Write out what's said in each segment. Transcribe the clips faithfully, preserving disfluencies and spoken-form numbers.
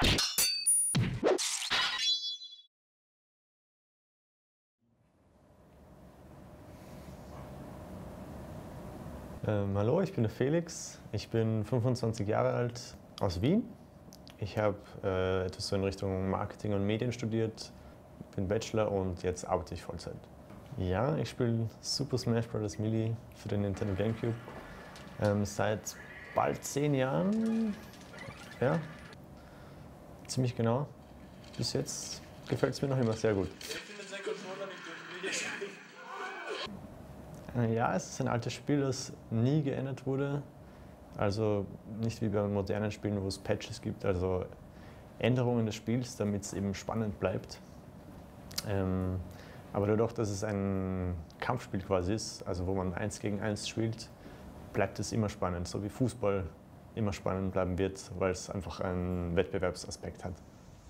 Ähm, hallo, ich bin der Felix. Ich bin fünfundzwanzig Jahre alt, aus Wien. Ich habe äh, etwas so in Richtung Marketing und Medien studiert, bin Bachelor und jetzt arbeite ich Vollzeit. Ja, ich spiele Super Smash Bros. Melee für den Nintendo GameCube ähm, seit bald zehn Jahren. Ja, ziemlich genau. Bis jetzt gefällt es mir noch immer sehr gut. Ich finde den Controller nicht durch. Ja, es ist ein altes Spiel, das nie geändert wurde. Also nicht wie bei modernen Spielen, wo es Patches gibt, also Änderungen des Spiels, damit es eben spannend bleibt. Ähm, aber dadurch, dass es ein Kampfspiel quasi ist, also wo man eins gegen eins spielt, bleibt es immer spannend, so wie Fußball immer spannend bleiben wird, weil es einfach einen Wettbewerbsaspekt hat.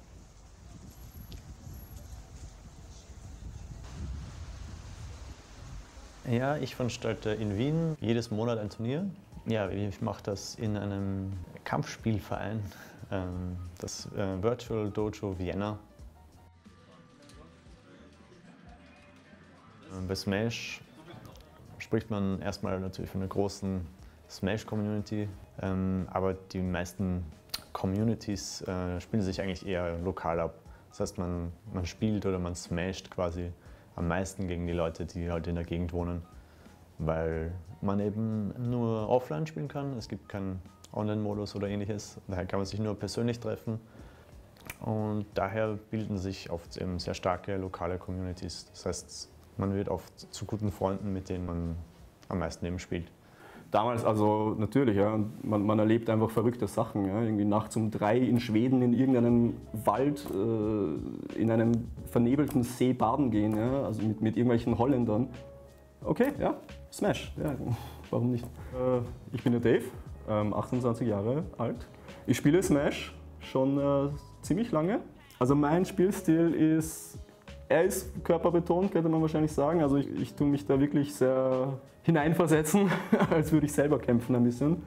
Ja, ich veranstalte in Wien jedes Monat ein Turnier. Ja, ich mache das in einem Kampfspielverein, ähm, das äh, Virtual Dojo Vienna. Bei Smash spricht man erstmal natürlich von einer großen Smash-Community, ähm, aber die meisten Communities äh, spielen sich eigentlich eher lokal ab. Das heißt, man, man spielt oder man smasht quasi am meisten gegen die Leute, die halt in der Gegend wohnen, weil man eben nur offline spielen kann. Es gibt keinen Online-Modus oder ähnliches. Daher kann man sich nur persönlich treffen und daher bilden sich oft eben sehr starke lokale Communities. Das heißt, man wird oft zu guten Freunden, mit denen man am meisten eben spielt. Damals, also natürlich, ja, man, man erlebt einfach verrückte Sachen. Ja. Irgendwie nachts um drei in Schweden in irgendeinem Wald, äh, in einem vernebelten See baden gehen, ja, also mit, mit irgendwelchen Holländern. Okay, ja, Smash, ja, warum nicht? Äh, ich bin der Dave, ähm, achtundzwanzig Jahre alt. Ich spiele Smash schon äh, ziemlich lange. Also mein Spielstil ist, er ist körperbetont, könnte man wahrscheinlich sagen. Also ich, ich tue mich da wirklich sehr hineinversetzen, als würde ich selber kämpfen ein bisschen.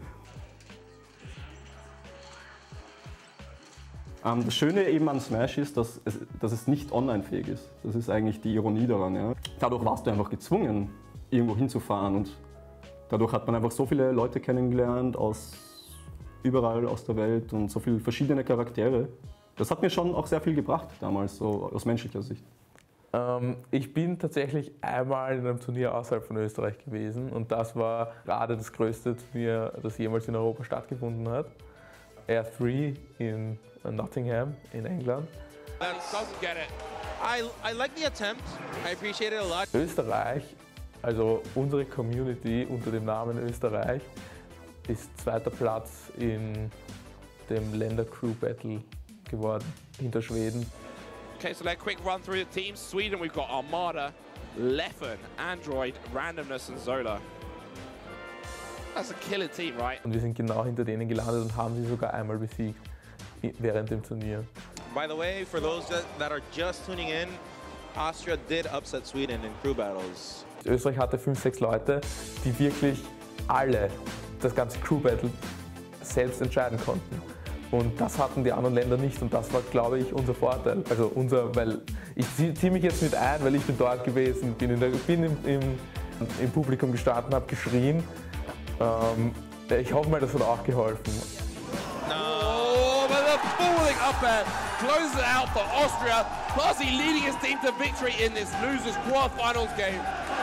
Ähm, das Schöne eben an Smash ist, dass es, dass es nicht online-fähig ist. Das ist eigentlich die Ironie daran. Ja. Dadurch warst du einfach gezwungen, irgendwo hinzufahren und dadurch hat man einfach so viele Leute kennengelernt aus überall aus der Welt und so viele verschiedene Charaktere. Das hat mir schon auch sehr viel gebracht damals, so aus menschlicher Sicht. Ähm, ich bin tatsächlich einmal in einem Turnier außerhalb von Österreich gewesen und das war gerade das größte Turnier, das jemals in Europa stattgefunden hat. R drei in Nottingham in England. That doesn't get it. I, I like the attempt. I appreciate it a lot. Österreich, also unsere Community unter dem Namen Österreich, ist zweiter Platz in dem Länder-Crew-Battle geworden, hinter Schweden. Okay, so let quick run through the teams. Sweden, we've got Armada, Leffen, Android, Randomness and Zola. That's a killer team, right? Und wir sind genau hinter denen gelandet und haben sie sogar einmal besiegt während dem Turnier. By the way, for those that, that are just tuning in, Austria did upset Sweden in crew battles. Österreich hatte fünf, sechs Leute, die wirklich alle das ganze Crew Battle selbst entscheiden konnten. Und das hatten die anderen Länder nicht und das war, glaube ich, unser Vorteil. Also unser, weil ich ziehe mich jetzt mit ein, weil ich bin dort gewesen, bin, in der, bin im, im, im Publikum gestanden, habe geschrien. Ähm, ich hoffe mal, das hat auch geholfen. No, but the falling upper closes it out for Austria. Pasi leading his team to victory in this losers quarterfinals game.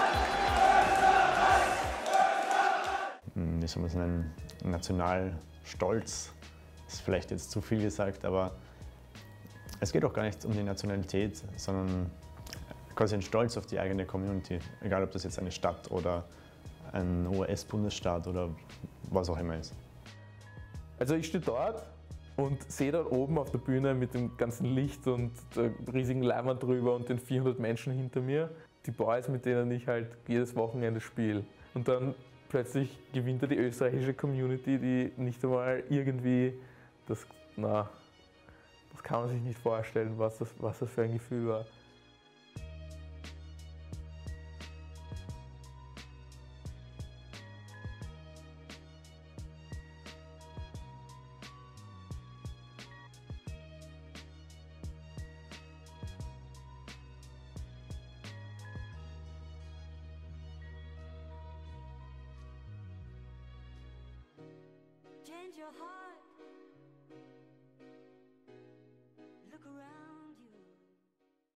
Wie soll man es nennen? Nationalstolz. Das ist vielleicht jetzt zu viel gesagt, aber es geht auch gar nicht um die Nationalität, sondern quasi ein Stolz auf die eigene Community. Egal, ob das jetzt eine Stadt oder ein U S-Bundesstaat oder was auch immer ist. Also ich stehe dort und sehe dort oben auf der Bühne mit dem ganzen Licht und der riesigen Leinwand drüber und den vierhundert Menschen hinter mir, die Boys, mit denen ich halt jedes Wochenende spiele. Und dann plötzlich gewinnt da die österreichische Community, die nicht einmal irgendwie, das, na, das kann man sich nicht vorstellen, was das, was das für ein Gefühl war. your heart. Look around.